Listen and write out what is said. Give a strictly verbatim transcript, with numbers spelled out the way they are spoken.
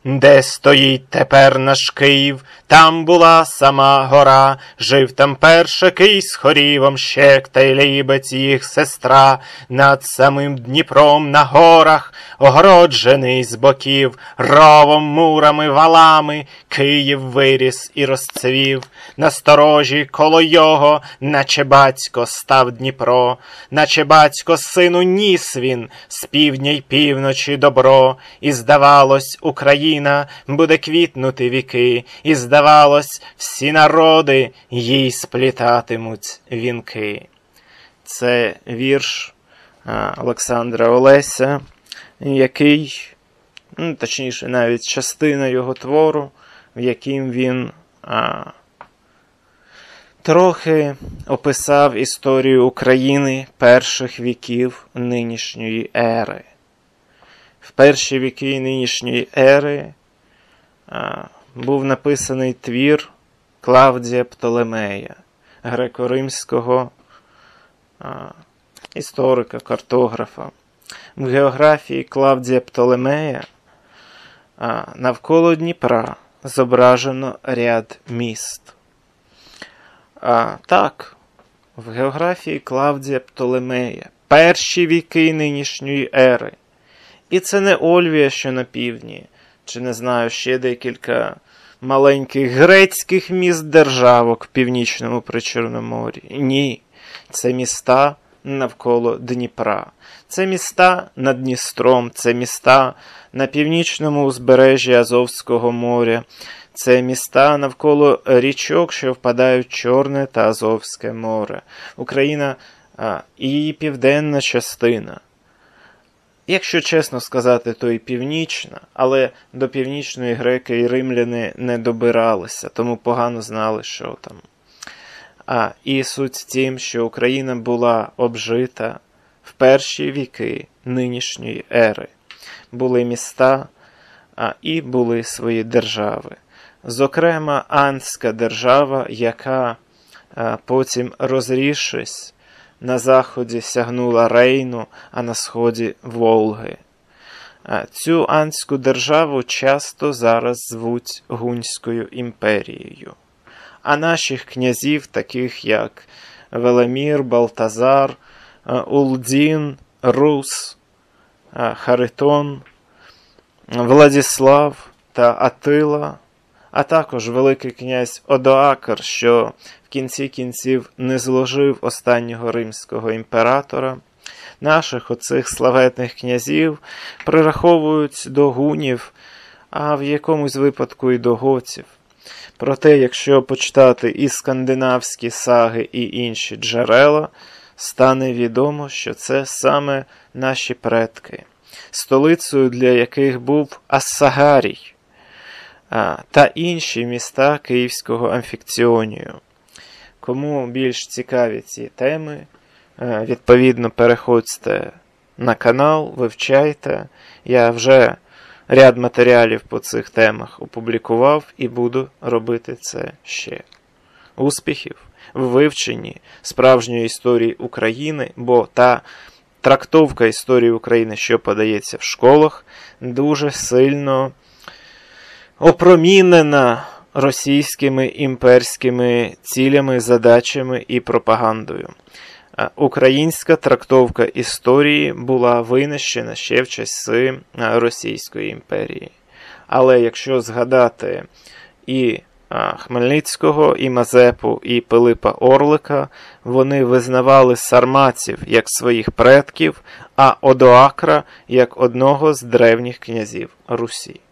Де стоїть тепер наш Київ, там була сама гора, жив там перше кий з хорівом, щек та й лібець їх сестра. Над самим Дніпром на горах, огороджений з боків, ровом, мурами, валами, Київ виріс і розцвів. Насторожі коло його, наче батько став Дніпро, наче батько сину ніс він з півдня й півночі добро. І здавалось, Україна буде квітнути віки, і здавалось, всі народи їй сплітатимуть вінки. Це вірш Олександра Олеся, який, ну, точніше, навіть частина його твору, в яким він а, трохи описав історію України перших віків нинішньої ери. В перші віки нинішньої ери а, був написаний твір Клавдія Птолемея, греко-римського а, історика, картографа. В географії Клавдія Птолемея а, навколо Дніпра зображено ряд міст. А, так, в географії Клавдія Птолемея перші віки нинішньої ери. І це не Ольвія, що на півдні, чи, не знаю, ще декілька маленьких грецьких міст-державок в північному Причорномор'ї. Ні, це міста навколо Дніпра. Це міста над Дністром, це міста на північному узбережжі Азовського моря, це міста навколо річок, що впадають в Чорне та Азовське море. Україна а, і її південна частина. Якщо чесно сказати, то і північна, але до північної греки і римляни не добиралися, тому погано знали, що там. А, і суть в тім, що Україна була обжита в перші віки нинішньої ери. Були міста, а, і були свої держави. Зокрема, Анська держава, яка а, потім, розрісшись, на заході сягнула Рейну, а на сході – Волги. Цю Анську державу часто зараз звуть Гунською імперією. А наших князів, таких як Велимир, Балтазар, Улдін, Рус, Харитон, Владіслав та Атила, а також великий князь Одоакр, що в кінці кінців не зложив останнього римського імператора, наших оцих славетних князів прираховують до гунів, а в якомусь випадку і до готів. Проте, якщо почитати і скандинавські саги, і інші джерела, стане відомо, що це саме наші предки, столицею для яких був Ассагарій, та інші міста Київського амфікціонію. Кому більш цікаві ці теми, відповідно, переходьте на канал, вивчайте. Я вже ряд матеріалів по цих темах опублікував і буду робити це ще. Успіхів в вивченні справжньої історії України, бо та трактовка історії України, що подається в школах, дуже сильно опромінена російськими імперськими цілями, задачами і пропагандою. Українська трактовка історії була винищена ще в часи Російської імперії. Але якщо згадати і Хмельницького, і Мазепу, і Пилипа Орлика, вони визнавали сарматів як своїх предків, а Одоакра як одного з древніх князів Русі.